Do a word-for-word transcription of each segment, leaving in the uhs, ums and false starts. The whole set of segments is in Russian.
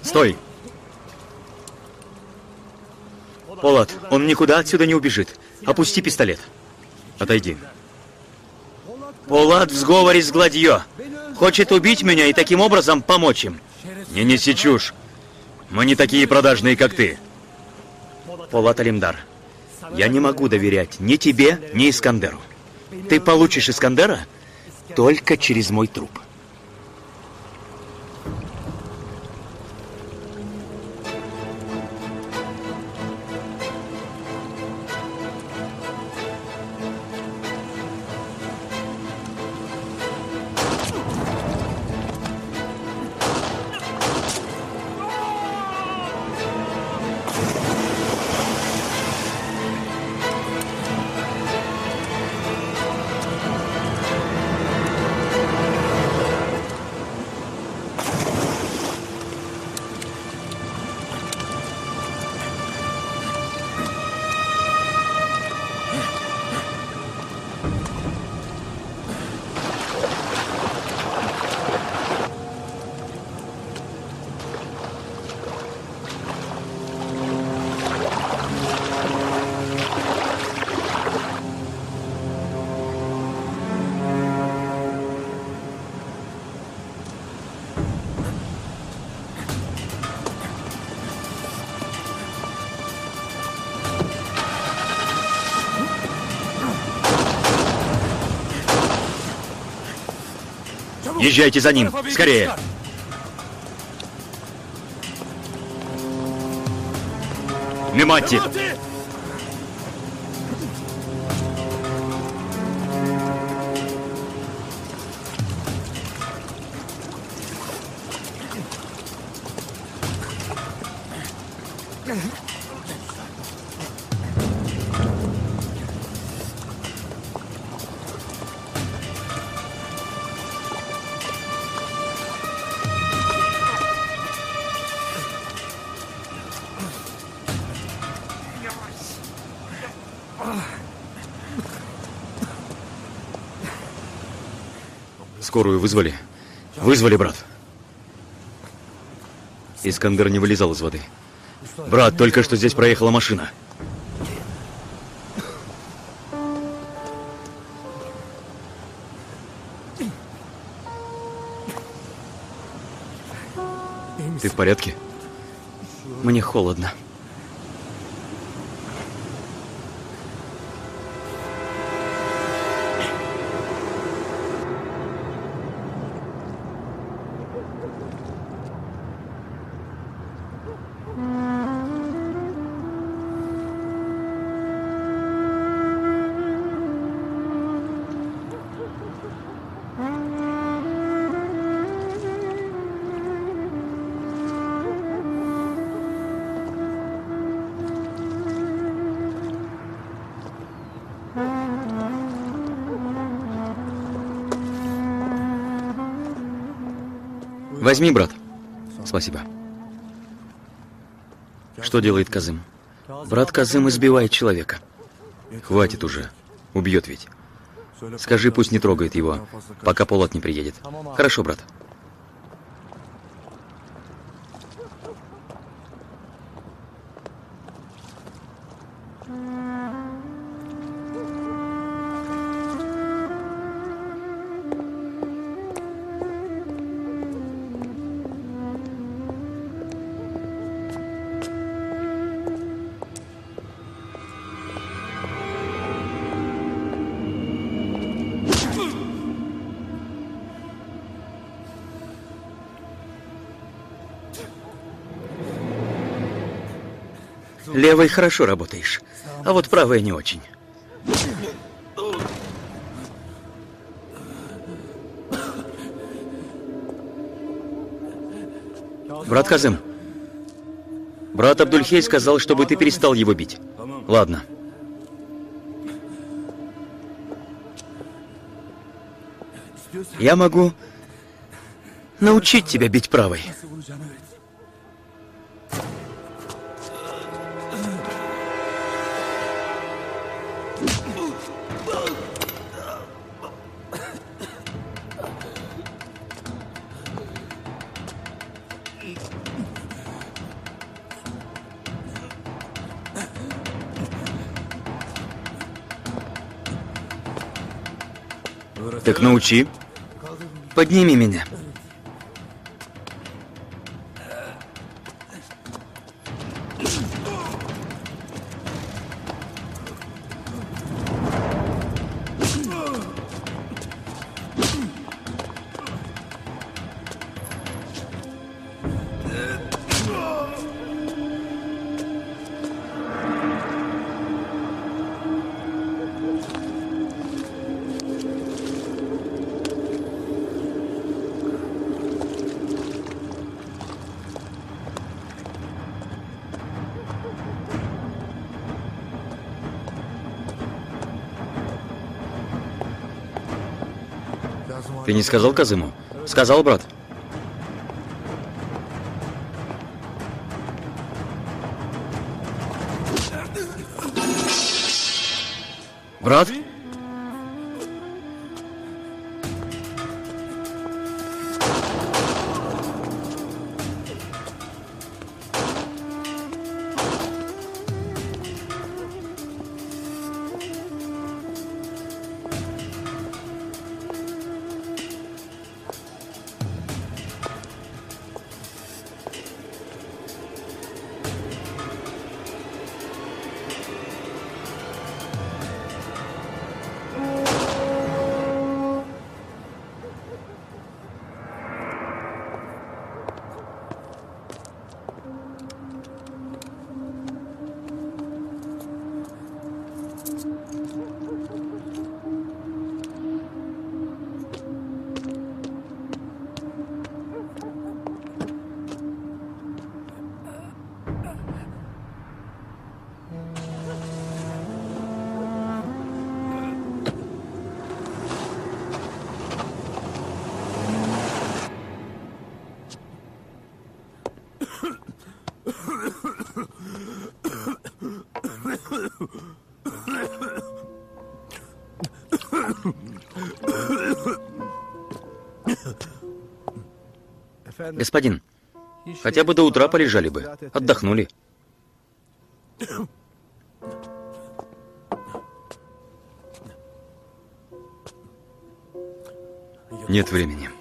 Стой! Полад, он никуда отсюда не убежит. Опусти пистолет. Отойди. Полад в сговоре с Гладье. Хочет убить меня и таким образом помочь им. Не неси чушь. Мы не такие продажные, как ты. Полад Алимдар, я не могу доверять ни тебе, ни Искандеру. Ты получишь Искандера только через мой труп. Езжайте за ним, скорее! Мемати! Скорую вызвали? Вызвали, брат. Искандер не вылезал из воды. Брат, только что здесь проехала машина. Ты в порядке? Мне холодно. Возьми, брат. Спасибо. Что делает Казым? Брат Казым избивает человека. Хватит уже. Убьет ведь. Скажи, пусть не трогает его, пока Полад не приедет. Хорошо, брат. Левой хорошо работаешь, а вот правой не очень. Брат Казым, брат Абдульхей сказал, чтобы ты перестал его бить. Ладно. Я могу научить тебя бить правой. Так научи. Подними меня. Ты не сказал Казыму? Сказал, брат. Брат? Господин, хотя бы до утра полежали бы, отдохнули. Нет времени.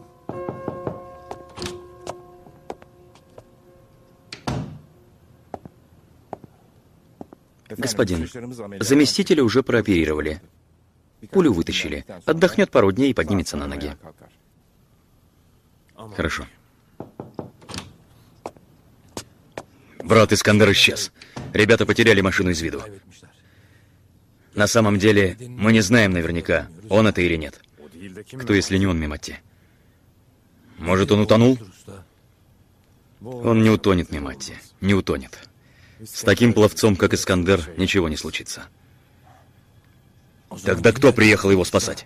Господин, заместителя уже прооперировали. Пулю вытащили. Отдохнет пару дней и поднимется на ноги. Хорошо. Брат Искандер исчез. Ребята потеряли машину из виду. На самом деле, мы не знаем наверняка, он это или нет. Кто, если не он, Мемати? Может, он утонул? Он не утонет, Мемати. Не утонет. С таким пловцом, как Искандер, ничего не случится. Тогда кто приехал его спасать?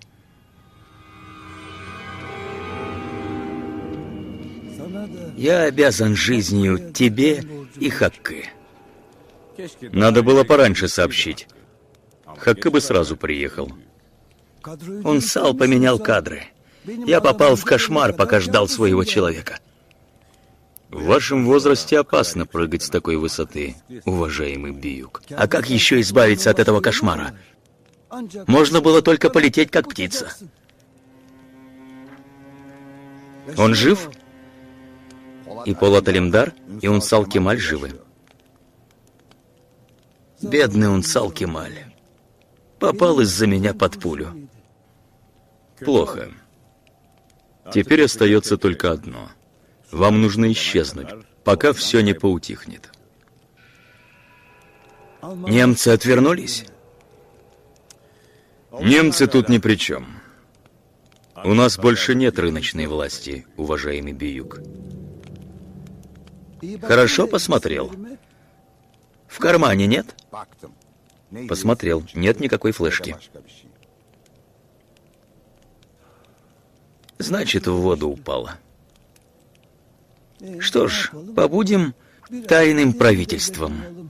Я обязан жизнью тебе и Хаккы. Надо было пораньше сообщить. Хаккы бы сразу приехал. Он сал поменял кадры. Я попал в кошмар, пока ждал своего человека. В вашем возрасте опасно прыгать с такой высоты, уважаемый Биюк. А как еще избавиться от этого кошмара? Можно было только полететь, как птица. Он жив? И Полат Алимдар, и Унсал Кемаль живы. Бедный Унсал Кемаль. Попал из-за меня под пулю. Плохо. Теперь остается только одно. Вам нужно исчезнуть, пока все не поутихнет. Немцы отвернулись? Немцы тут ни при чем. У нас больше нет рыночной власти, уважаемый Биюк. Хорошо посмотрел. В кармане нет? Посмотрел. Нет никакой флешки. Значит, в воду упала. Что ж, побудем тайным правительством.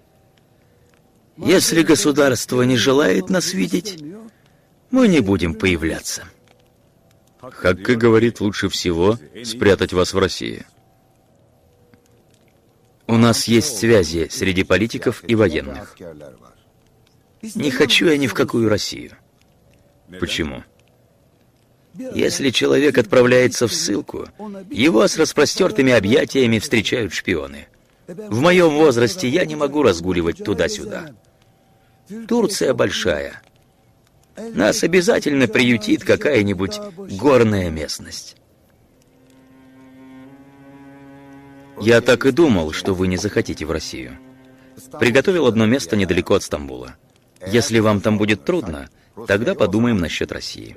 Если государство не желает нас видеть, мы не будем появляться. Хакка говорит, лучше всего спрятать вас в России. У нас есть связи среди политиков и военных. Не хочу я ни в какую Россию. Почему? Если человек отправляется в ссылку, его с распростертыми объятиями встречают шпионы. В моем возрасте я не могу разгуливать туда-сюда. Турция большая. Нас обязательно приютит какая-нибудь горная местность. Я так и думал, что вы не захотите в Россию. Приготовил одно место недалеко от Стамбула. Если вам там будет трудно, тогда подумаем насчет России.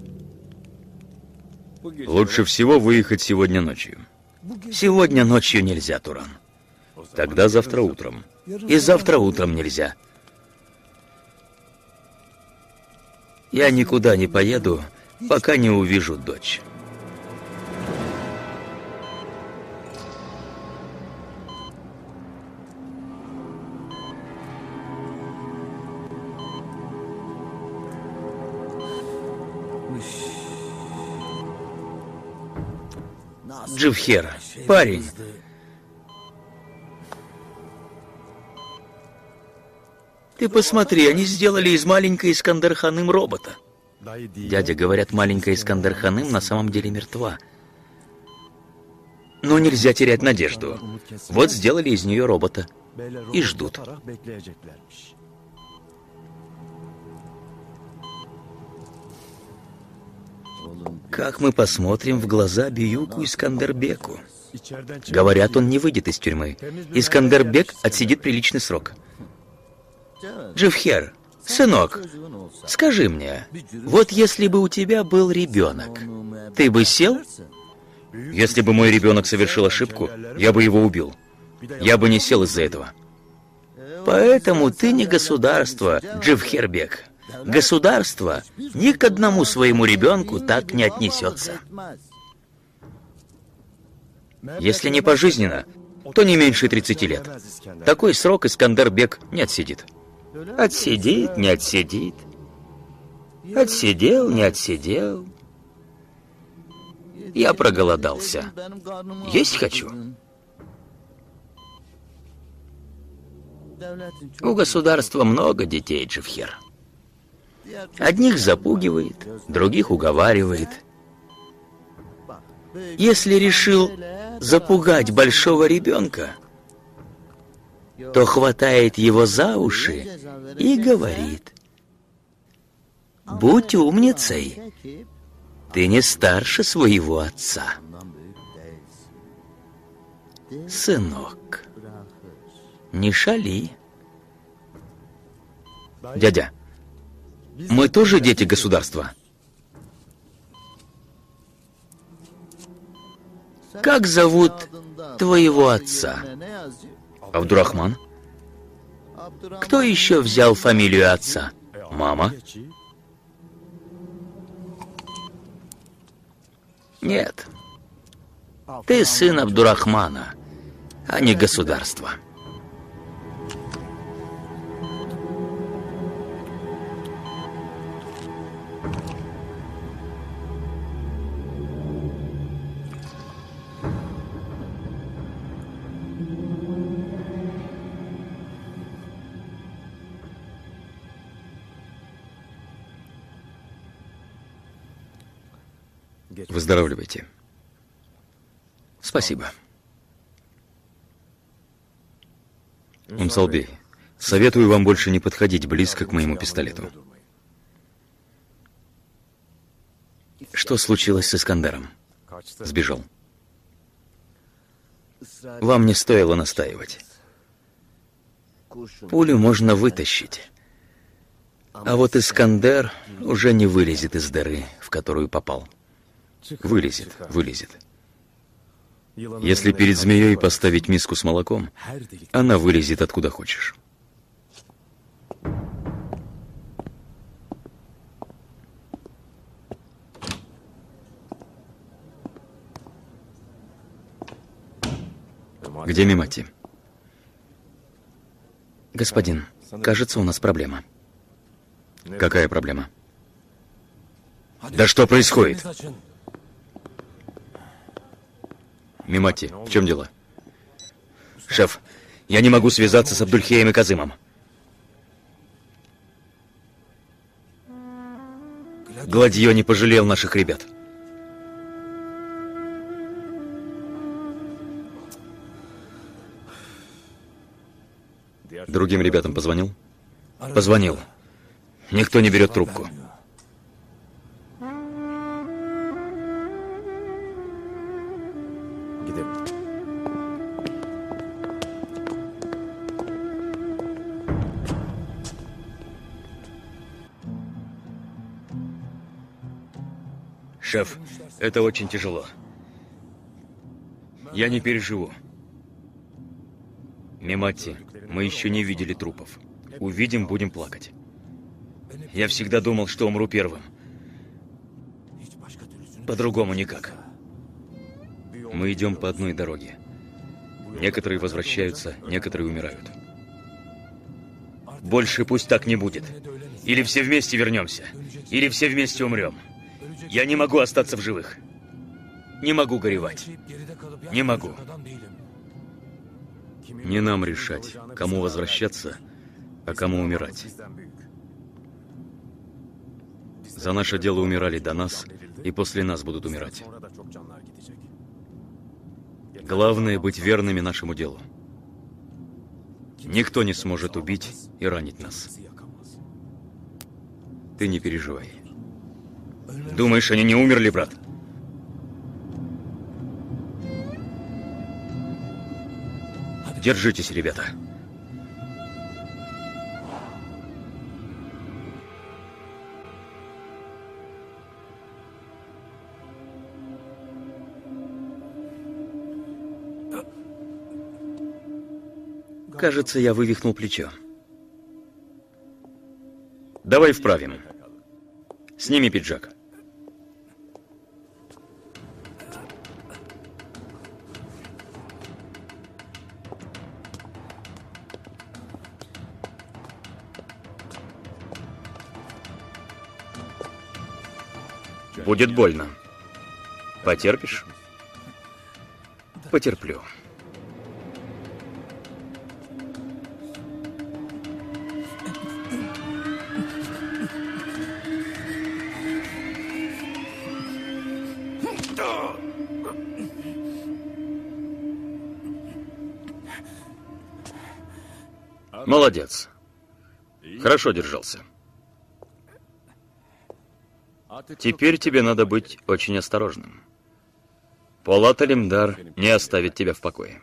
Лучше всего выехать сегодня ночью. Сегодня ночью нельзя, Туран. Тогда завтра утром. И завтра утром нельзя. Я никуда не поеду, пока не увижу дочь. Дживхер, парень. Ты посмотри, они сделали из маленькой Искандер-ханым робота. Дядя, говорят, маленькая Искандер-ханым на самом деле мертва. Но нельзя терять надежду. Вот сделали из нее робота. И ждут. Как мы посмотрим в глаза Биюку Искандербеку? Говорят, он не выйдет из тюрьмы. Искандербек отсидит приличный срок. Дживхер, сынок, скажи мне, вот если бы у тебя был ребенок, ты бы сел? Если бы мой ребенок совершил ошибку, я бы его убил. Я бы не сел из-за этого. Поэтому ты не государство, Дживхербек. Государство ни к одному своему ребенку так не отнесется. Если не пожизненно, то не меньше тридцати лет. Такой срок Искандербек не отсидит. Отсидит, не отсидит. Отсидел, не отсидел. Я проголодался. Есть хочу. У государства много детей, Дживхер. Одних запугивает, других уговаривает. Если решил запугать большого ребенка, то хватает его за уши и говорит: «Будь умницей, ты не старше своего отца». Сынок, не шали. Дядя, мы тоже дети государства? Как зовут твоего отца? Абдурахман. Кто еще взял фамилию отца? Мама? Нет. Ты сын Абдурахмана, а не государства. Выздоравливайте. Спасибо. Умсалбей, советую вам больше не подходить близко к моему пистолету. Что случилось с Искандером? Сбежал. Вам не стоило настаивать. Пулю можно вытащить. А вот Искандер уже не вылезет из дыры, в которую попал. Вылезет, вылезет. Если перед змеей поставить миску с молоком, она вылезет откуда хочешь. Где Мимати? Господин, кажется, у нас проблема. Какая проблема? Да что происходит? Мимати, в чем дело? Шеф, я не могу связаться с Абдульхеем и Казымом. Гладье не пожалел наших ребят. Другим ребятам позвонил? Позвонил. Никто не берет трубку. Шеф, это очень тяжело. Я не переживу. Мемати, мы еще не видели трупов. Увидим, будем плакать. Я всегда думал, что умру первым. По-другому никак. Мы идем по одной дороге. Некоторые возвращаются, некоторые умирают. Больше пусть так не будет. Или все вместе вернемся, или все вместе умрем. Я не могу остаться в живых. Не могу горевать. Не могу. Не нам решать, кому возвращаться, а кому умирать. За наше дело умирали до нас, и после нас будут умирать. Главное — быть верными нашему делу. Никто не сможет убить и ранить нас. Ты не переживай. Думаешь, они не умерли, брат? Держитесь, ребята. Кажется, я вывихнул плечо. Давай вправим. Сними пиджак. Будет больно. Потерпишь? Потерплю. Молодец. Хорошо держался. Теперь тебе надо быть очень осторожным. Полат Алимдар не оставит тебя в покое.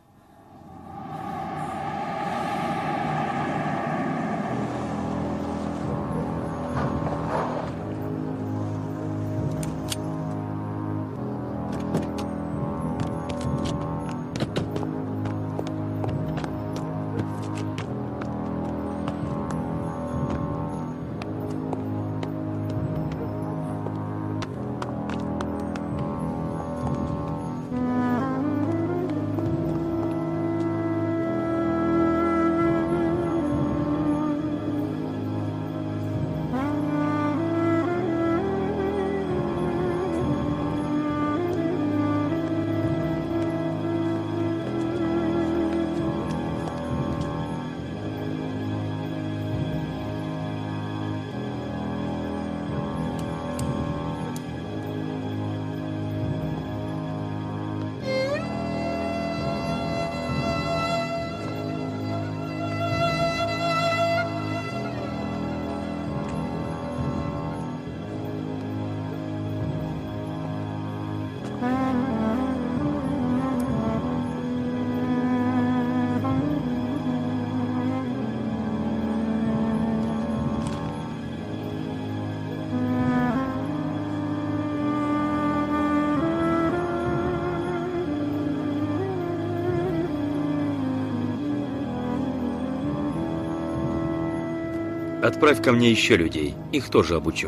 Отправь ко мне еще людей. Их тоже обучу.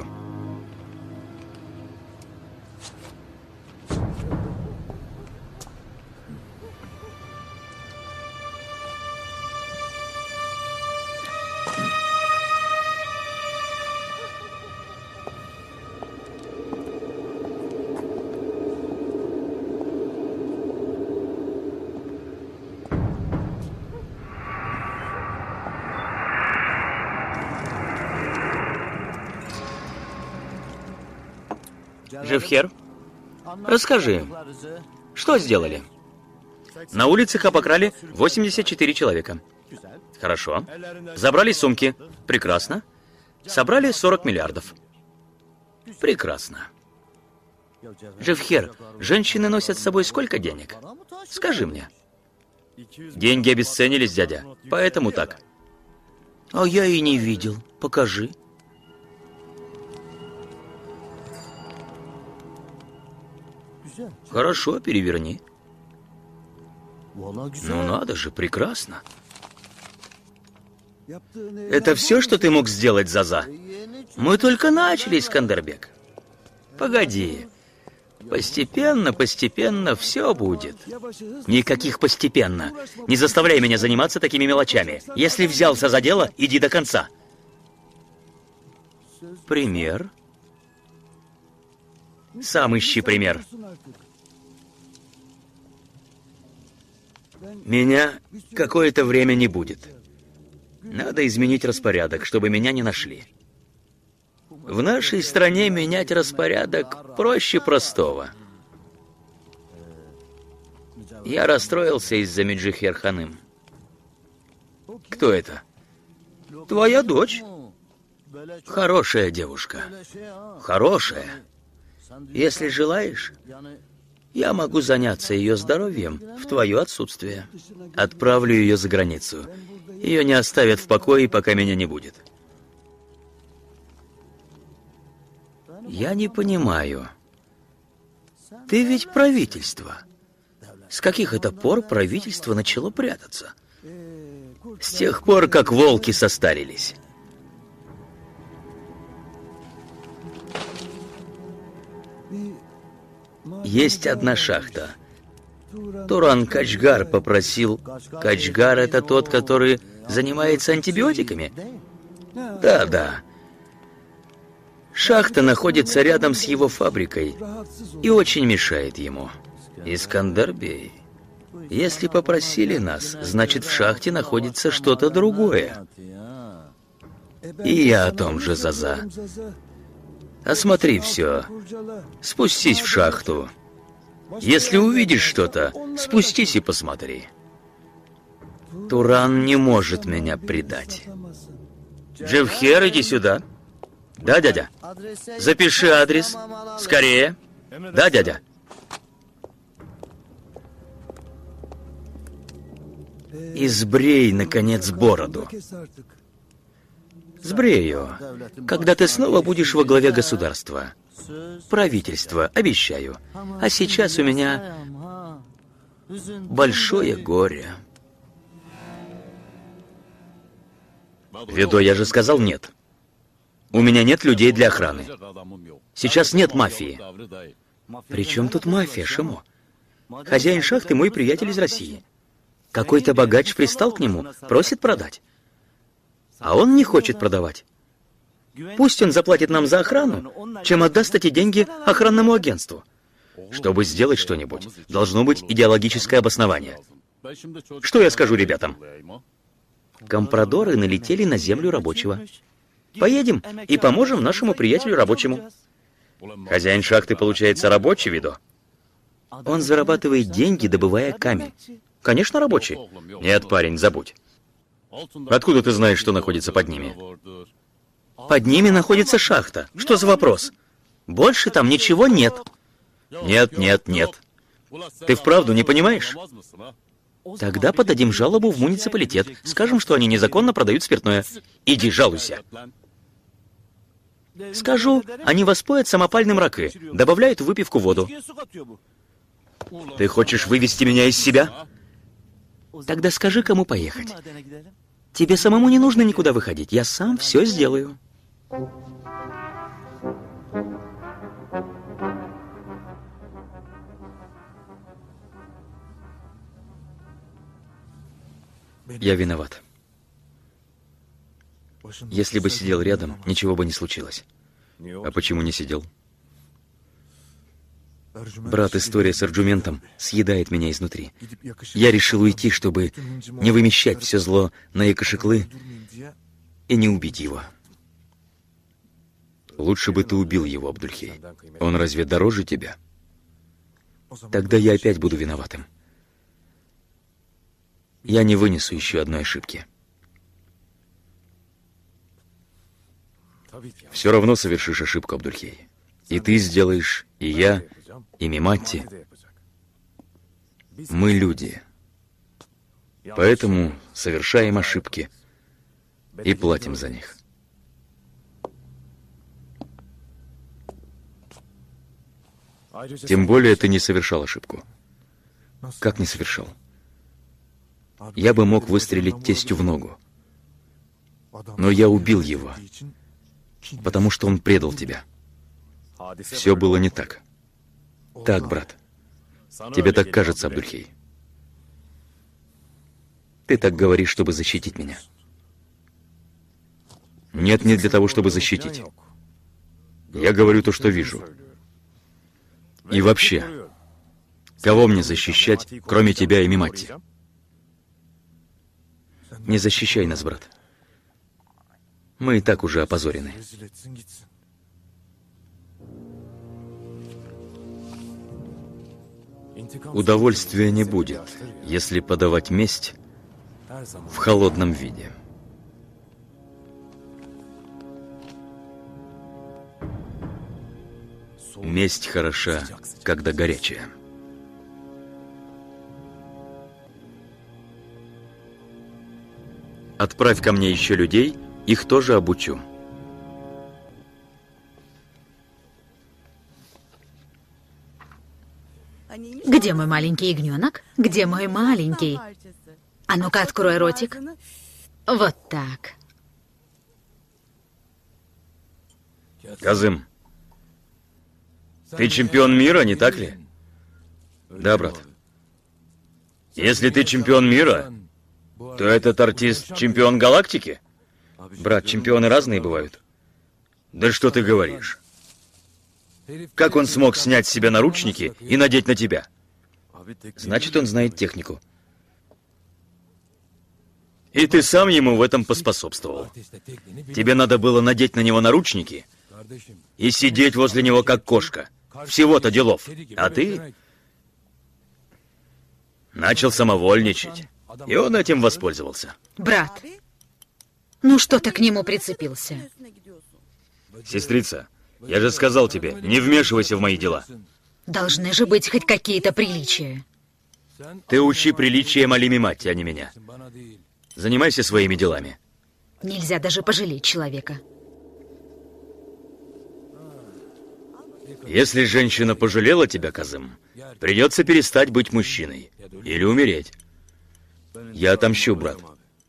Живхер, расскажи, что сделали? На улицах обокрали восемьдесят четыре человека. Хорошо. Забрали сумки. Прекрасно. Собрали сорок миллиардов. Прекрасно. Живхер, женщины носят с собой сколько денег? Скажи мне. Деньги обесценились, дядя. Поэтому так. А я и не видел. Покажи. Хорошо, переверни. Ну надо же, прекрасно. Это все, что ты мог сделать, Заза? Мы только начали, Скандербек. Погоди. Постепенно, постепенно все будет. Никаких постепенно. Не заставляй меня заниматься такими мелочами. Если взялся за дело, иди до конца. Пример? Сам ищи пример. Меня какое-то время не будет. Надо изменить распорядок, чтобы меня не нашли. В нашей стране менять распорядок проще простого. Я расстроился из-за Меджихер Ханым. Кто это? Твоя дочь. Хорошая девушка. Хорошая. Если желаешь, я могу заняться ее здоровьем в твое отсутствие. Отправлю ее за границу. Ее не оставят в покое, пока меня не будет. Я не понимаю. Ты ведь правительство. С каких это пор правительство начало прятаться? С тех пор, как волки состарились. Есть одна шахта. Туран Качгар попросил... Качгар — это тот, который занимается антибиотиками? Да, да. Шахта находится рядом с его фабрикой и очень мешает ему. Искандербей, если попросили нас, значит, в шахте находится что-то другое. И я о том же, Заза. Осмотри все. Спустись в шахту. Если увидишь что-то, спустись и посмотри. Туран не может меня предать. Живхер, иди сюда. Да, дядя? Запиши адрес. Скорее. Да, дядя? Избрей, наконец, бороду. Сбрей ее, когда ты снова будешь во главе государства. Правительство, обещаю. А сейчас у меня большое горе. Ведо, я же сказал нет. У меня нет людей для охраны. Сейчас нет мафии. При чем тут мафия, Шимо? Хозяин шахты мой приятель из России. Какой-то богач пристал к нему, просит продать. А он не хочет продавать. Пусть он заплатит нам за охрану, чем отдаст эти деньги охранному агентству. Чтобы сделать что-нибудь, должно быть идеологическое обоснование. Что я скажу ребятам? Компрадоры налетели на землю рабочего. Поедем и поможем нашему приятелю рабочему. Хозяин шахты, получается, рабочий, Видо? Он зарабатывает деньги, добывая камень. Конечно, рабочий. Нет, парень, забудь. Откуда ты знаешь, что находится под ними? Под ними находится шахта. Что за вопрос? Больше там ничего нет. Нет, нет, нет. Ты вправду не понимаешь? Тогда подадим жалобу в муниципалитет. Скажем, что они незаконно продают спиртное. Иди, жалуйся. Скажу, они воспоят самопальным ракы, добавляют в выпивку воду. Ты хочешь вывести меня из себя? Тогда скажи, кому поехать. Тебе самому не нужно никуда выходить. Я сам все сделаю. Я виноват. Если бы сидел рядом, ничего бы не случилось. А почему не сидел? Брат, история с Арджументом съедает меня изнутри. Я решил уйти, чтобы не вымещать все зло на Якашиклы и не убить его. Лучше бы ты убил его, Абдульхей. Он разве дороже тебя? Тогда я опять буду виноватым. Я не вынесу еще одной ошибки. Все равно совершишь ошибку, Абдульхей. И ты сделаешь, и я, и Миматти. Мы люди. Поэтому совершаем ошибки и платим за них. Тем более ты не совершал ошибку. Как не совершал? Я бы мог выстрелить тестю в ногу. Но я убил его, потому что он предал тебя. Все было не так. Так, брат. Тебе так кажется, Абдульхей. Ты так говоришь, чтобы защитить меня. Нет, не для того, чтобы защитить. Я говорю то, что вижу. И вообще, кого мне защищать, кроме тебя и Миматти? Не защищай нас, брат. Мы и так уже опозорены. Удовольствия не будет, если подавать месть в холодном виде. Месть хороша, когда горячая. Отправь ко мне еще людей, их тоже обучу. Где мой маленький ягненок? Где мой маленький? А ну-ка, открой ротик. Вот так. Казым, ты чемпион мира, не так ли? Да, брат. Если ты чемпион мира, то этот артист чемпион галактики? Брат, чемпионы разные бывают. Да что ты говоришь? Как он смог снять с себя наручники и надеть на тебя? Значит, он знает технику. И ты сам ему в этом поспособствовал. Тебе надо было надеть на него наручники и сидеть возле него как кошка. Всего-то делов. А ты начал самовольничать. И он этим воспользовался. Брат, ну что ты к нему прицепился? Сестрица, я же сказал тебе, не вмешивайся в мои дела. Должны же быть хоть какие-то приличия. Ты учи приличием Али Миматти, а не меня. Занимайся своими делами. Нельзя даже пожалеть человека. Если женщина пожалела тебя, Казым, придется перестать быть мужчиной. Или умереть. Я отомщу, брат.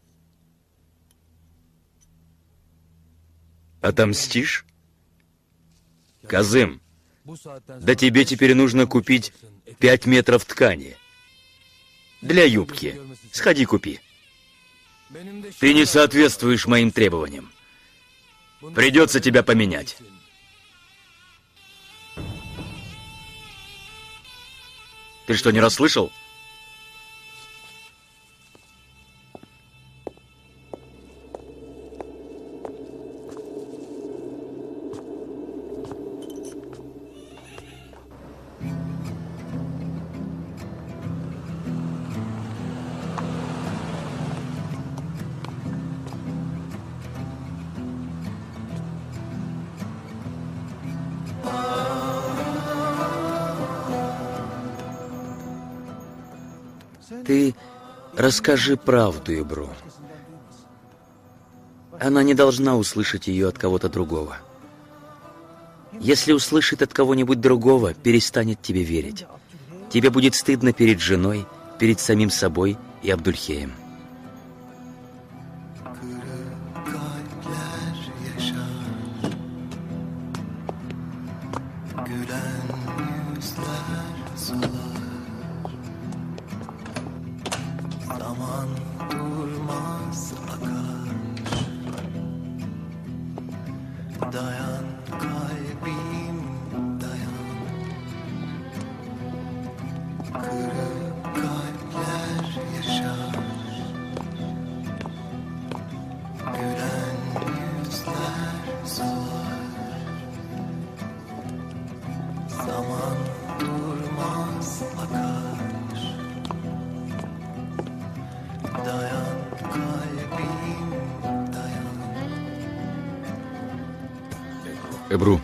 Отомстишь? Казым, да тебе теперь нужно купить пять метров ткани. Для юбки. Сходи, купи. Ты не соответствуешь моим требованиям. Придется тебя поменять. Ты что, не расслышал? Ты расскажи правду, Ибру. Она не должна услышать ее от кого-то другого. Если услышит от кого-нибудь другого, перестанет тебе верить. Тебе будет стыдно перед женой, перед самим собой и Абдульхеем. Эбру.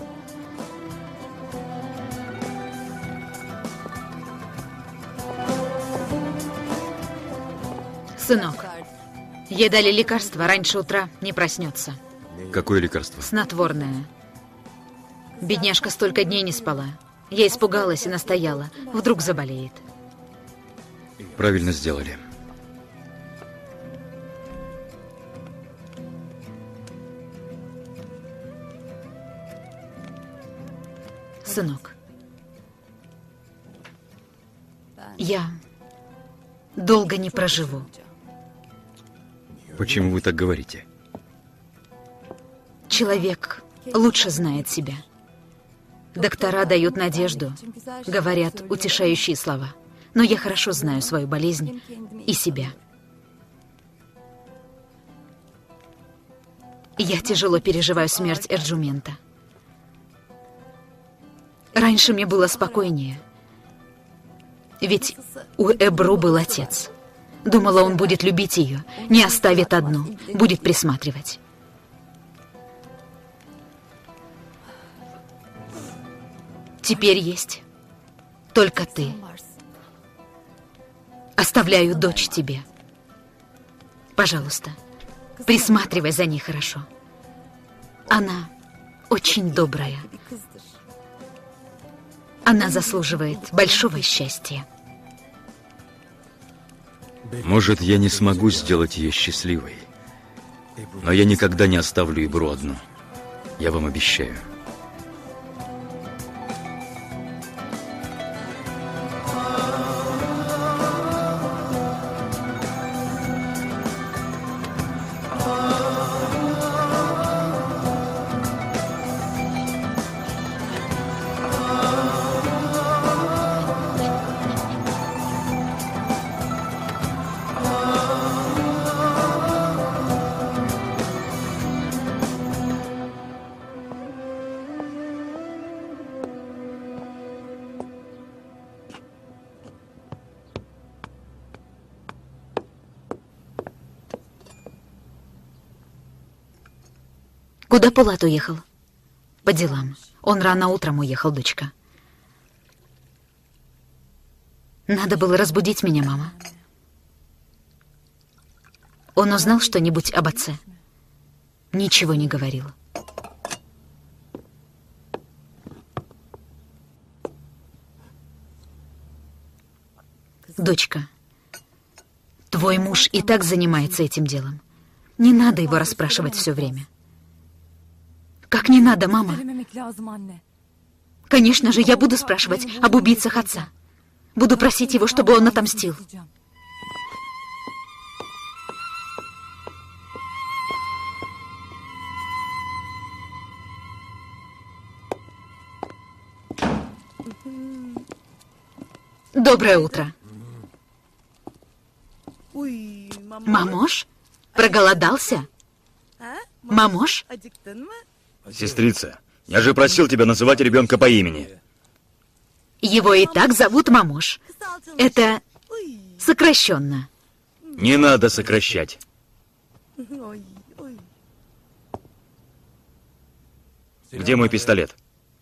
Сынок, ей дали лекарство, раньше утра не проснется. Какое лекарство? Снотворное. Бедняжка столько дней не спала. Я испугалась и настояла. Вдруг заболеет. Правильно сделали. Сынок, я долго не проживу. Почему вы так говорите? Человек лучше знает себя. Доктора дают надежду, говорят утешающие слова. Но я хорошо знаю свою болезнь и себя. Я тяжело переживаю смерть Эрджумента. Раньше мне было спокойнее. Ведь у Эбру был отец. Думала, он будет любить ее, не оставит одну, будет присматривать. Теперь есть только ты. Оставляю дочь тебе. Пожалуйста, присматривай за ней хорошо. Она очень добрая. Она заслуживает большого счастья. Может, я не смогу сделать ее счастливой, но я никогда не оставлю Эбру одну. Я вам обещаю. Куда Полат уехал? По делам. Он рано утром уехал, дочка. Надо было разбудить меня, мама. Он узнал что-нибудь об отце? Ничего не говорил. Дочка, твой муж и так занимается этим делом. Не надо его расспрашивать все время. Как не надо, мама? Конечно же, я буду спрашивать об убийцах отца. Буду просить его, чтобы он отомстил. Доброе утро. Мамош? Проголодался? Мамош? Сестрица, я же просил тебя называть ребенка по имени. Его и так зовут Мамош. Это сокращенно. Не надо сокращать. Где мой пистолет?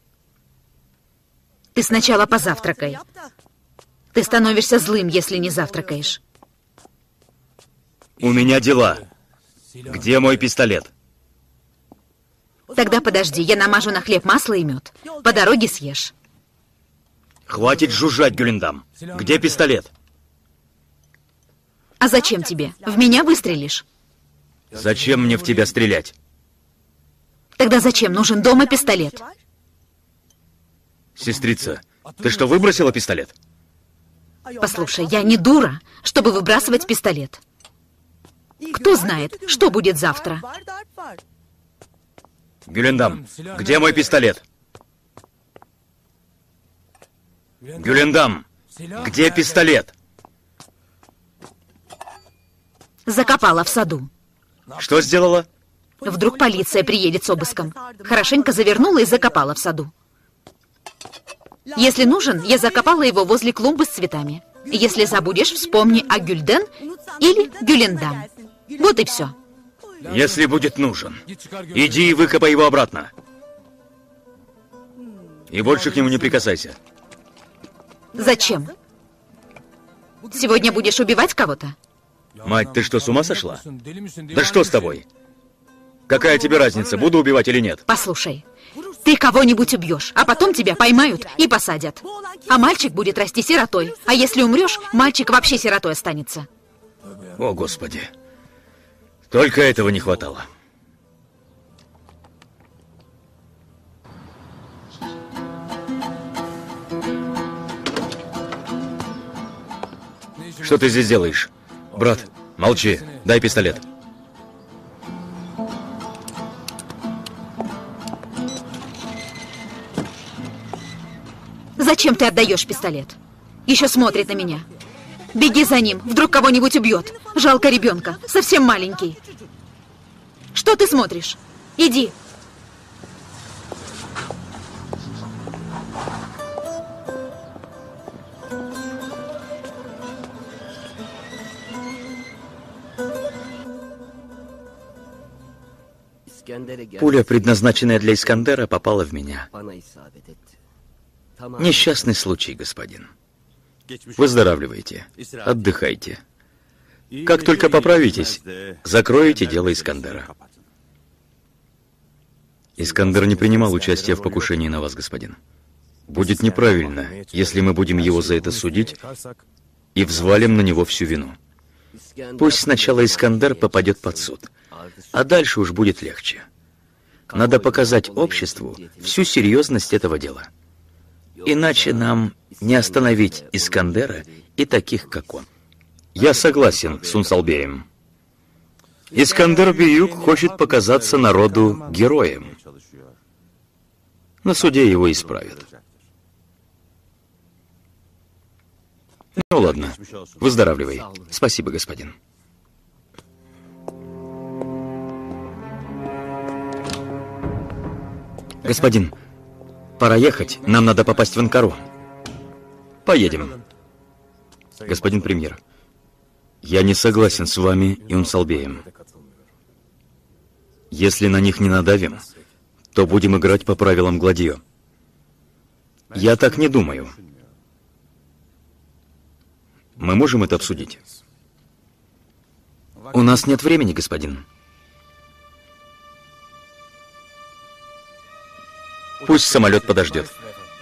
Ты сначала позавтракай. Ты становишься злым, если не завтракаешь. У меня дела. Где мой пистолет? Тогда подожди, я намажу на хлеб масло и мед. По дороге съешь. Хватит жужжать, Гюлендам. Где пистолет? А зачем тебе? В меня выстрелишь? Зачем мне в тебя стрелять? Тогда зачем нужен дома пистолет? Сестрица, ты что, выбросила пистолет? Послушай, я не дура, чтобы выбрасывать пистолет. Кто знает, что будет завтра? Гюлендам, где мой пистолет? Гюлендам, где пистолет? Закопала в саду. Что сделала? Вдруг полиция приедет с обыском. Хорошенько завернула и закопала в саду. Если нужен, я закопала его возле клумбы с цветами. Если забудешь, вспомни о Гюльден или Гюлендам. Вот и все. Если будет нужен, иди и выкопай его обратно. И больше к нему не прикасайся. Зачем? Сегодня будешь убивать кого-то? Мать, ты что, с ума сошла? Да что с тобой? Какая тебе разница, буду убивать или нет? Послушай, ты кого-нибудь убьешь, а потом тебя поймают и посадят. А мальчик будет расти сиротой. А если умрешь, мальчик вообще сиротой останется. О, Господи. Только этого не хватало. Что ты здесь делаешь? Брат, молчи. Дай пистолет. Зачем ты отдаешь пистолет? Еще смотрит на меня. Беги за ним, вдруг кого-нибудь убьет. Жалко ребенка, совсем маленький. Что ты смотришь? Иди. Пуля, предназначенная для Искандера, попала в меня. Несчастный случай, господин. Выздоравливайте, отдыхайте. Как только поправитесь, закроете дело Искандера. Искандер не принимал участия в покушении на вас, господин. Будет неправильно, если мы будем его за это судить и взвалим на него всю вину. Пусть сначала Искандер попадет под суд, а дальше уж будет легче. Надо показать обществу всю серьезность этого дела. Иначе нам не остановить Искандера и таких, как он. Я согласен с Унсалбеем. Искандер Биюк хочет показаться народу героем. На суде его исправят. Ну ладно, выздоравливай. Спасибо, господин. Господин, пора ехать. Нам надо попасть в Анкару. Поедем. Господин премьер, я не согласен с вами и Унсалбеем. Если на них не надавим, то будем играть по правилам Гладио. Я так не думаю. Мы можем это обсудить? У нас нет времени, господин. Пусть самолет подождет.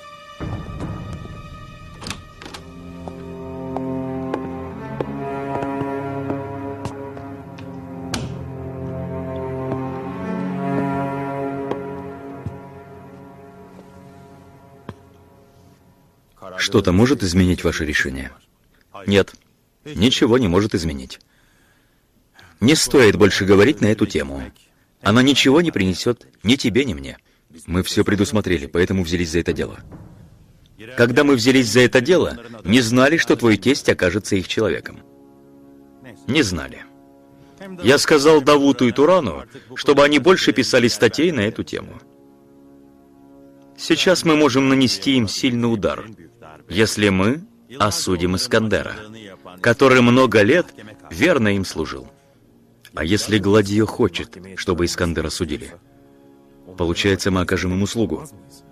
Что-то может изменить ваше решение? Нет, ничего не может изменить. Не стоит больше говорить на эту тему. Она ничего не принесет ни тебе, ни мне. Мы все предусмотрели, поэтому взялись за это дело. Когда мы взялись за это дело, не знали, что твой тесть окажется их человеком. Не знали. Я сказал Давуту и Турану, чтобы они больше писали статей на эту тему. Сейчас мы можем нанести им сильный удар, если мы осудим Искандера, который много лет верно им служил. А если Гладио хочет, чтобы Искандера судили, получается, мы окажем им услугу.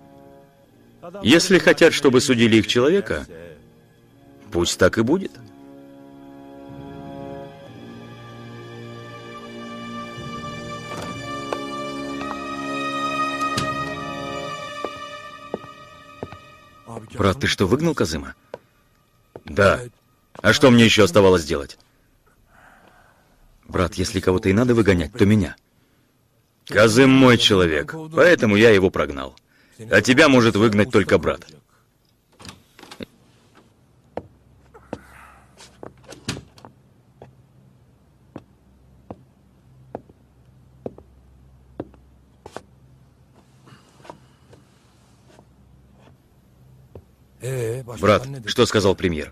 Если хотят, чтобы судили их человека, пусть так и будет. Брат, ты что, выгнал Казыма? Да. А что мне еще оставалось делать? Брат, если кого-то и надо выгонять, то меня. Казым мой человек, поэтому я его прогнал. А тебя может выгнать только брат. Брат, что сказал премьер?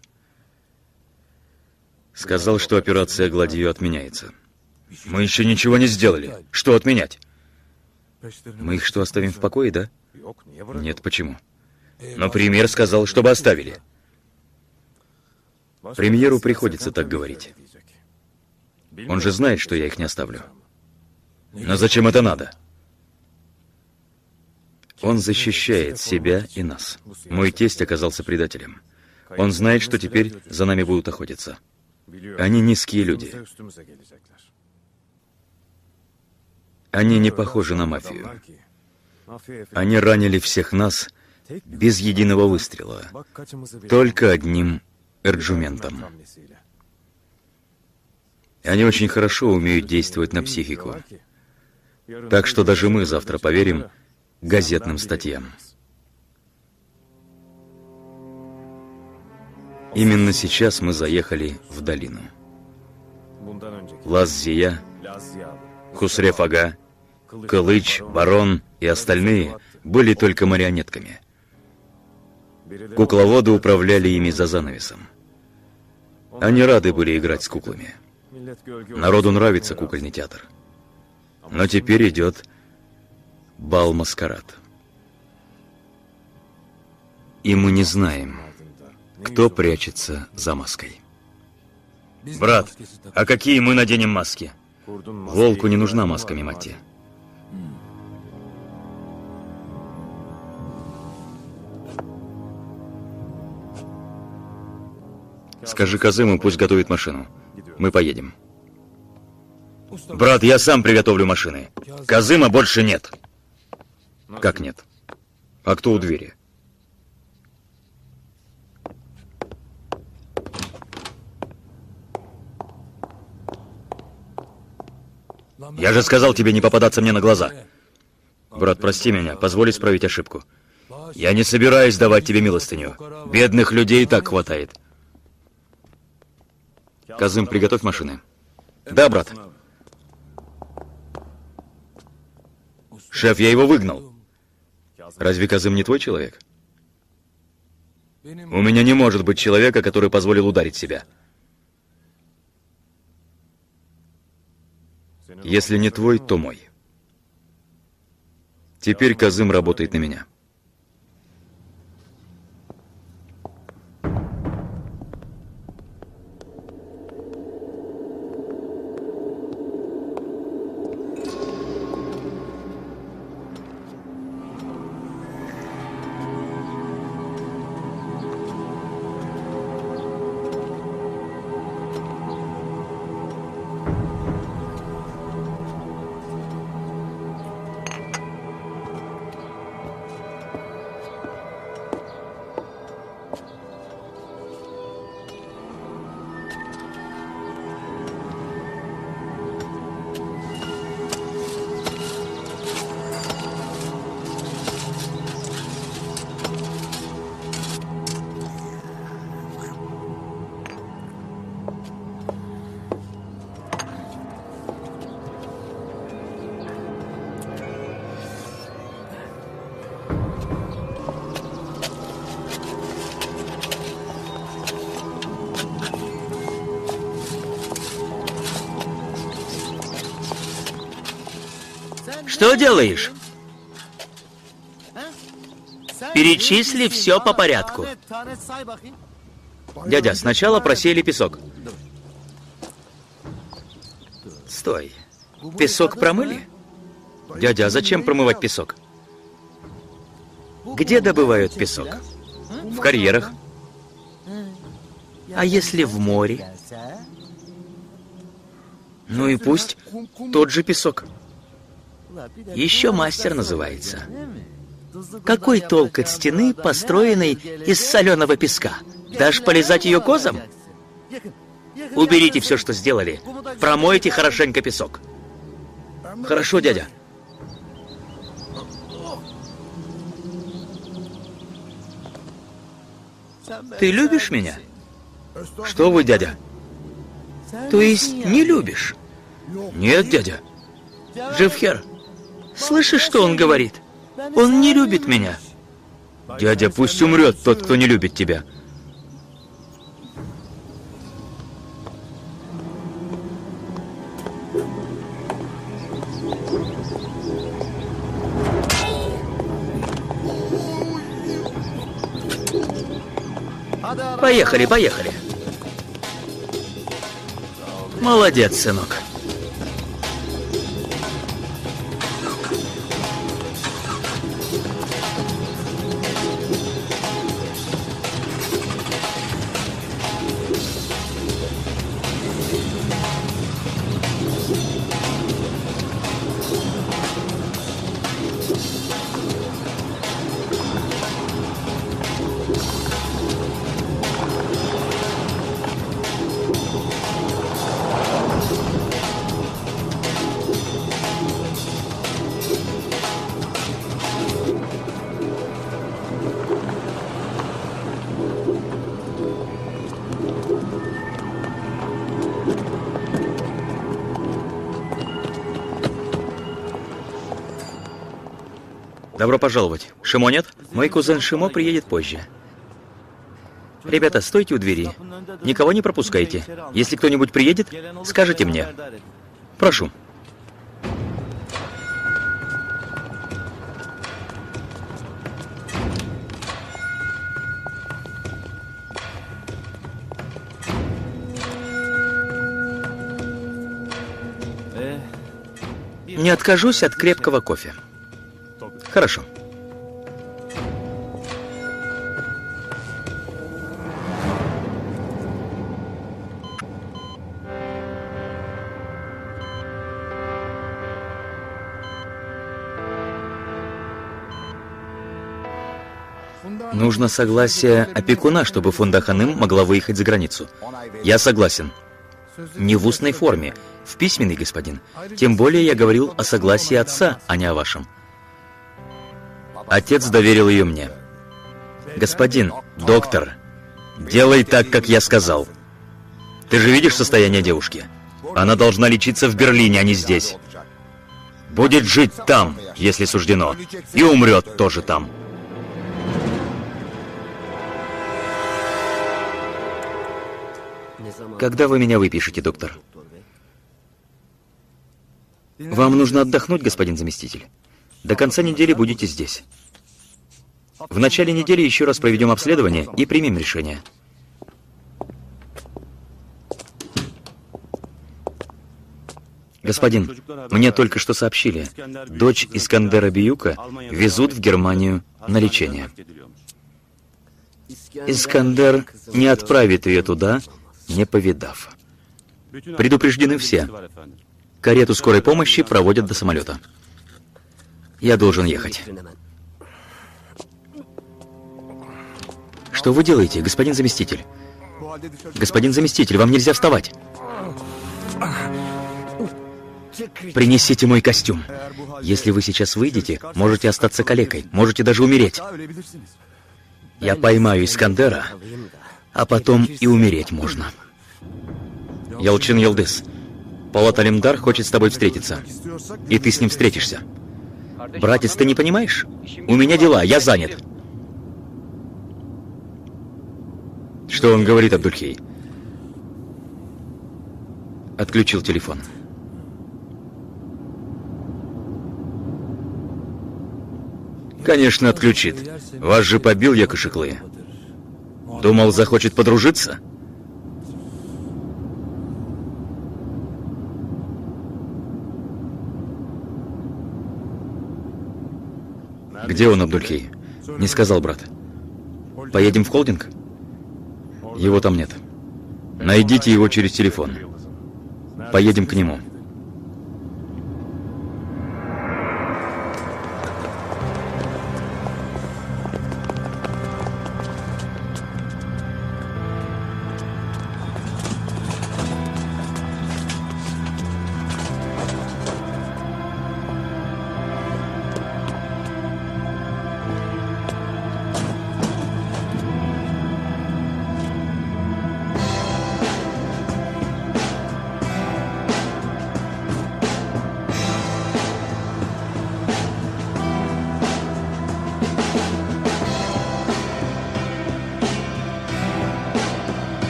Сказал, что операция «Гладио» отменяется. Мы еще ничего не сделали. Что отменять? Мы их что, оставим в покое, да? Нет, почему? Но премьер сказал, чтобы оставили. Премьеру приходится так говорить. Он же знает, что я их не оставлю. Но зачем это надо? Он защищает себя и нас. Мой тесть оказался предателем. Он знает, что теперь за нами будут охотиться. Они низкие люди. Они не похожи на мафию. Они ранили всех нас без единого выстрела, только одним эрджументом. Они очень хорошо умеют действовать на психику. Так что даже мы завтра поверим газетным статьям. Именно сейчас мы заехали в долину. Лаз-Зия, Хусреф-ага, Кылыч, Барон и остальные были только марионетками. Кукловоды управляли ими за занавесом. Они рады были играть с куклами. Народу нравится кукольный театр. Но теперь идет бал-маскарад. И мы не знаем, кто прячется за маской. Брат, а какие мы наденем маски? Волку не нужна маска Мимати. Скажи Казыму, пусть готовит машину. Мы поедем. Брат, я сам приготовлю машины. Казыма больше нет. Как нет? А кто у двери? Я же сказал тебе не попадаться мне на глаза. Брат, прости меня, позволь исправить ошибку. Я не собираюсь давать тебе милостыню. Бедных людей и так хватает. Казым, приготовь машины. Да, брат. Шеф, я его выгнал. Разве Казым не твой человек? У меня не может быть человека, который позволил ударить себя. Если не твой, то мой. Теперь Казым работает на меня. Что делаешь? Перечисли все по порядку. Дядя, сначала просеяли песок. Стой. Песок промыли? Дядя, а зачем промывать песок? Где добывают песок? В карьерах. А если в море? Ну и пусть тот же песок. Еще мастер называется. Какой толк от стены, построенной из соленого песка? Дашь полизать ее козам? Уберите все, что сделали. Промойте хорошенько песок. Хорошо, дядя. Ты любишь меня? Что вы, дядя? То есть не любишь? Нет, дядя. Джефхер, слышишь, что он говорит? Он не любит меня. Дядя, пусть умрет тот, кто не любит тебя. Поехали, поехали. Молодец, сынок. Добро пожаловать. Шимо нет? Мой кузен Шимо приедет позже. Ребята, стойте у двери. Никого не пропускайте. Если кто-нибудь приедет, скажите мне. Прошу. Не откажусь от крепкого кофе. Хорошо. Нужно согласие опекуна, чтобы Фунда Ханым могла выехать за границу. Я согласен. Не в устной форме, в письменной, господин. Тем более я говорил о согласии отца, а не о вашем. Отец доверил ее мне. Господин, доктор, делай так, как я сказал. Ты же видишь состояние девушки? Она должна лечиться в Берлине, а не здесь. Будет жить там, если суждено, и умрет тоже там. Когда вы меня выпишете, доктор? Вам нужно отдохнуть, господин заместитель. До конца недели будете здесь. В начале недели еще раз проведем обследование и примем решение. Господин, мне только что сообщили, дочь Искандера Биюка везут в Германию на лечение. Искандер не отправит ее туда, не повидав. Предупреждены все. Карету скорой помощи проводят до самолета. Я должен ехать. Что вы делаете, господин заместитель? Господин заместитель, вам нельзя вставать. Принесите мой костюм. Если вы сейчас выйдете, можете остаться калекой, можете даже умереть. Я поймаю Искандера, а потом и умереть можно. Ялчин Йылдыз, Полат Алимдар хочет с тобой встретиться. И ты с ним встретишься. Братец, ты не понимаешь? У меня дела, я занят. Что он говорит, Абдульхей? Отключил телефон. Конечно, отключит. Вас же побил Якушеклы. Думал, захочет подружиться? Где он, Абдульхей? Не сказал брат. Поедем в холдинг? Его там нет. Найдите его через телефон. Поедем к нему.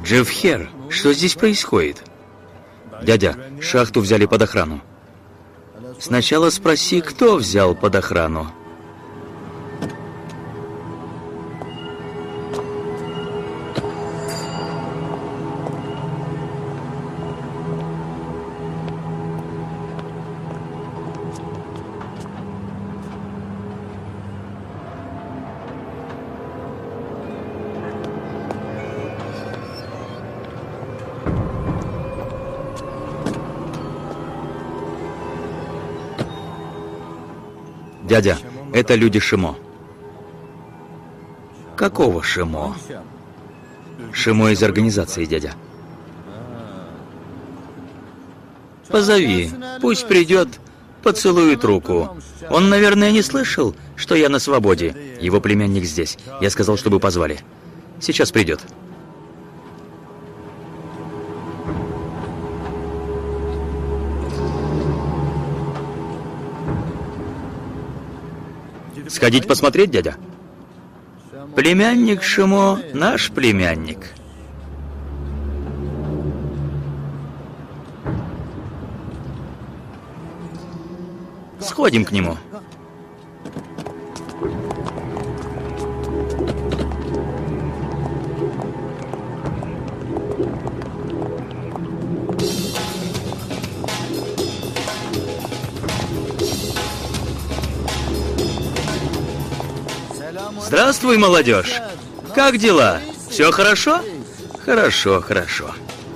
Джефхер, что здесь происходит? Дядя, шахту взяли под охрану. Сначала спроси, кто взял под охрану. Дядя, это люди Шимо. Какого Шимо? Шимо из организации, дядя. Позови, пусть придет, поцелует руку. Он, наверное, не слышал, что я на свободе. Его племянник здесь. Я сказал, чтобы позвали. Сейчас придет. Сходить посмотреть, дядя? Племянник Шимо, наш племянник. Сходим к нему. Здравствуй, молодежь! Как дела? Все хорошо? Хорошо, хорошо.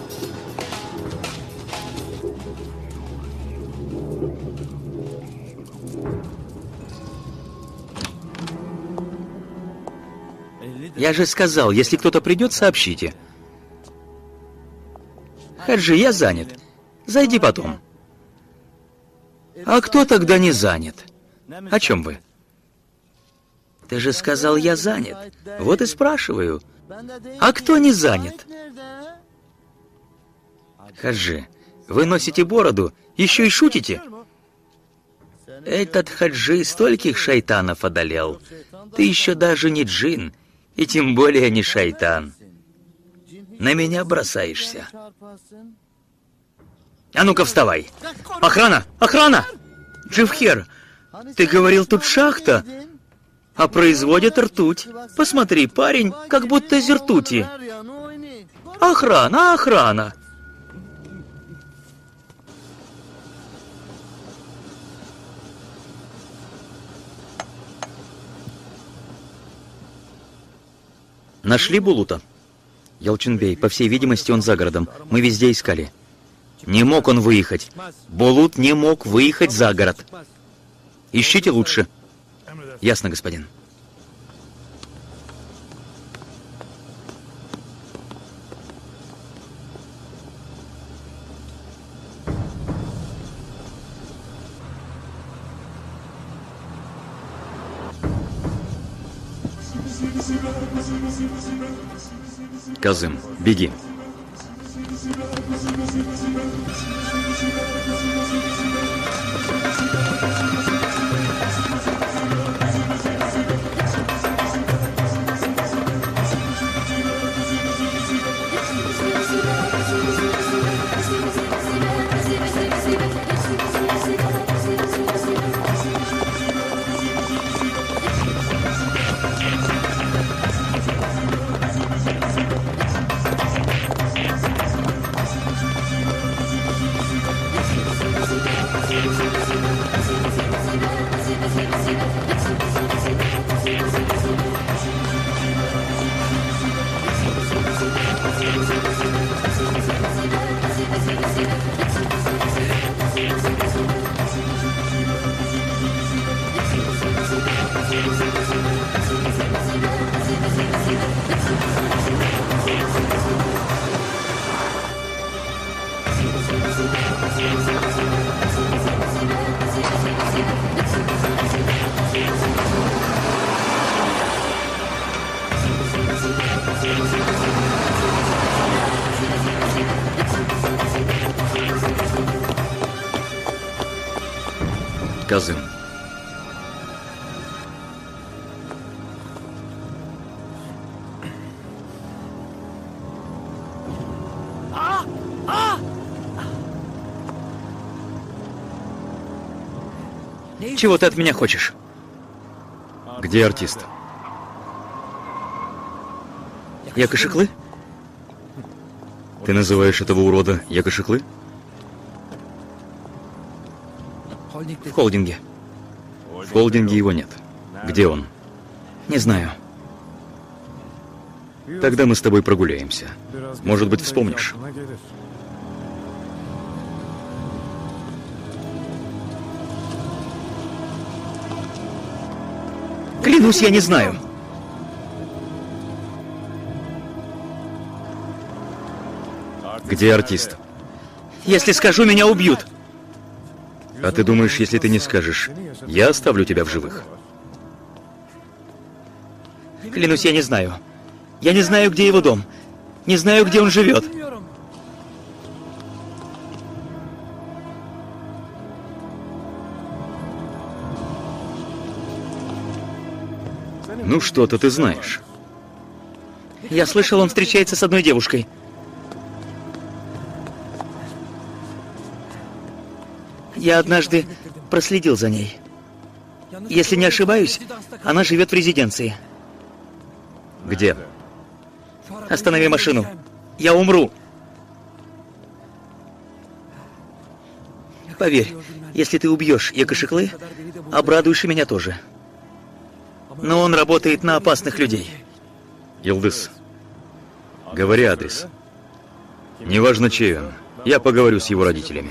Я же сказал, если кто-то придет, сообщите. Хаджи, я занят. Зайди потом. А кто тогда не занят? О чем вы? Ты же сказал, я занят. Вот и спрашиваю. А кто не занят? Хаджи, вы носите бороду, еще и шутите? Этот Хаджи стольких шайтанов одолел. Ты еще даже не джин, и тем более не шайтан. На меня бросаешься. А ну-ка вставай. Охрана! Охрана! Джефхер, ты говорил, тут шахта, а производят ртуть. Посмотри, парень, как будто из ртути. Охрана, охрана! Нашли Булута? Ялчинбей, по всей видимости, он за городом. Мы везде искали. Не мог он выехать. Булут не мог выехать за город. Ищите лучше. Ясно, господин. Казым, беги. Казым. Чего ты от меня хочешь? Где артист? Якошиклы? Ты называешь этого урода Якошиклы? В холдинге. В холдинге его нет. Где он? Не знаю. Тогда мы с тобой прогуляемся. Может быть, вспомнишь. Клянусь, я не знаю. Где артист? Если скажу, меня убьют. А ты думаешь, если ты не скажешь, я оставлю тебя в живых? Клянусь, я не знаю. Я не знаю, где его дом. Не знаю, где он живет. Ну что-то ты знаешь. Я слышал, он встречается с одной девушкой. Я однажды проследил за ней. Если не ошибаюсь, она живет в резиденции. Где? Останови машину. Я умру. Поверь, если ты убьешь Якошиклы, обрадуешь и меня тоже. Но он работает на опасных людей. Илдыс, говори адрес. Неважно, чей он. Я поговорю с его родителями.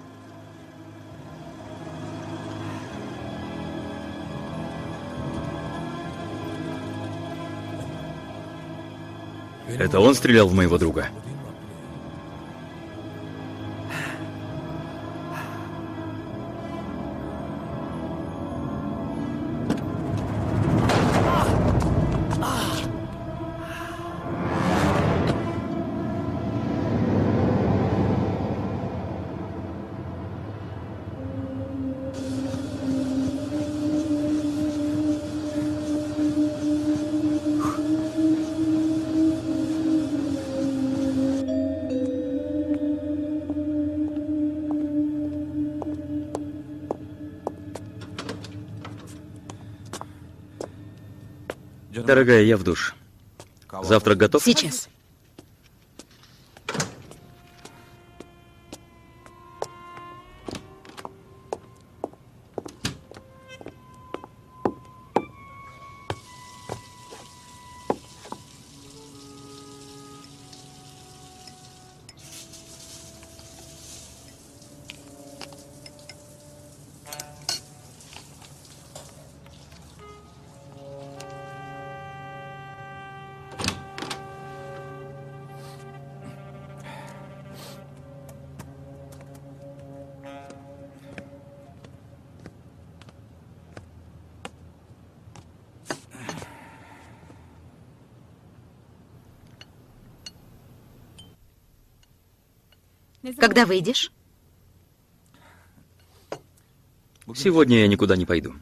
Это он стрелял в моего друга? Дорогая, я в душ. Завтрак готов? Сейчас. Когда выйдешь? Сегодня я никуда не пойду.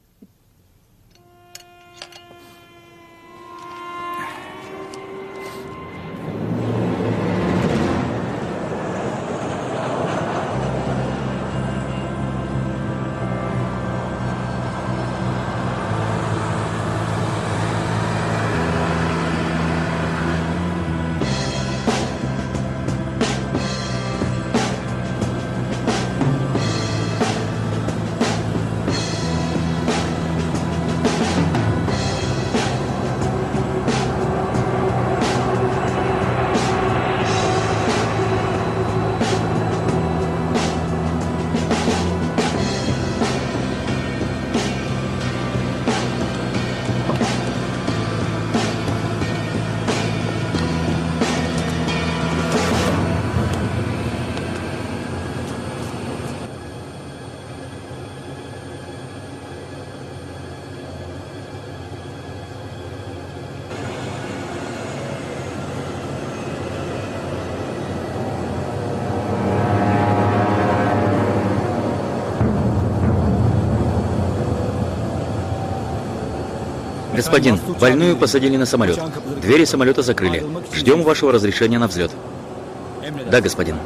Господин, больную посадили на самолет. Двери самолета закрыли. Ждем вашего разрешения на взлет. Да, господин.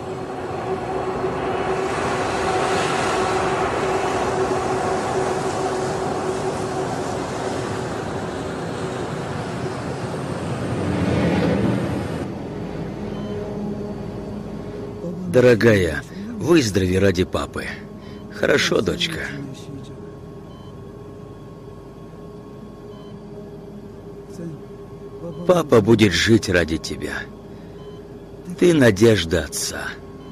Дорогая, выздорови ради папы. Хорошо, дочка. Папа будет жить ради тебя. Ты надежда отца.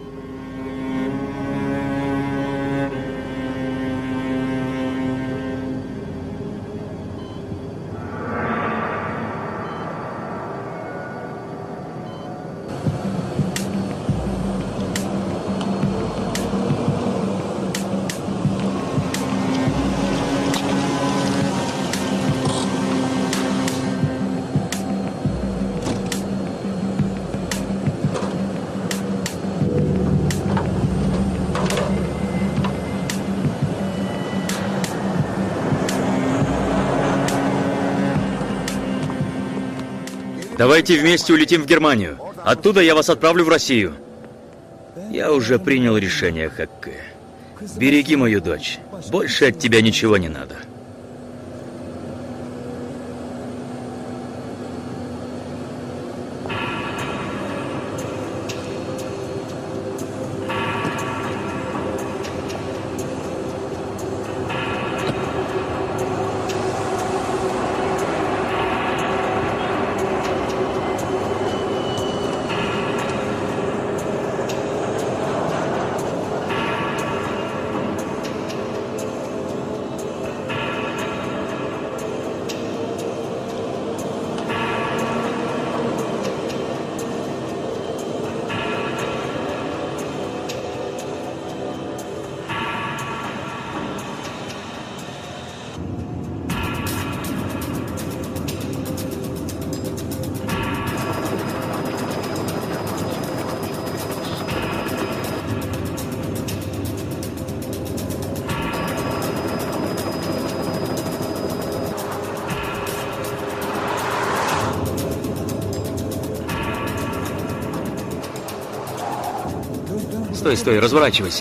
Давайте вместе улетим в Германию. Оттуда я вас отправлю в Россию. Я уже принял решение, Хакке. Береги мою дочь. Больше от тебя ничего не надо. Стой, стой, разворачивайся.